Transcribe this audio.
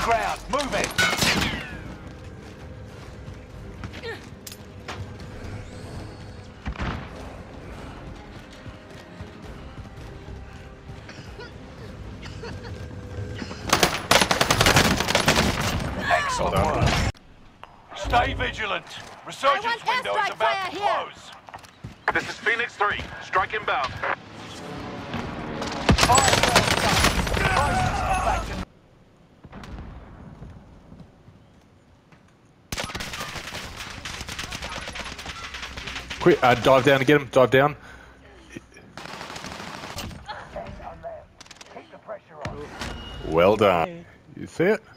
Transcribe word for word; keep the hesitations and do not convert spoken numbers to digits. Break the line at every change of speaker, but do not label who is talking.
ground. Move it. Excellent work. Stay vigilant. Resurgence window is about to close.
This is Phoenix three. Strike inbound.
Quick, uh, dive down to get him. Dive down. Well done. You see it?